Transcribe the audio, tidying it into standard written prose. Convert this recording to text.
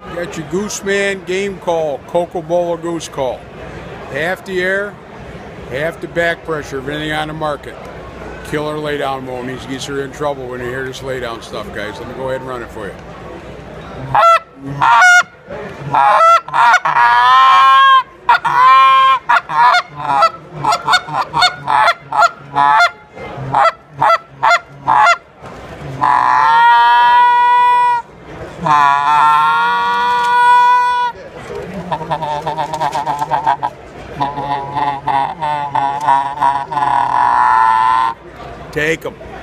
Got your Gooseman game call, Coca-Cola goose call. Half the air, half the back pressure of anything on the market. Killer laydown mode. These geese are in trouble when you hear this laydown stuff, guys. Let me go ahead and run it for you. Take them.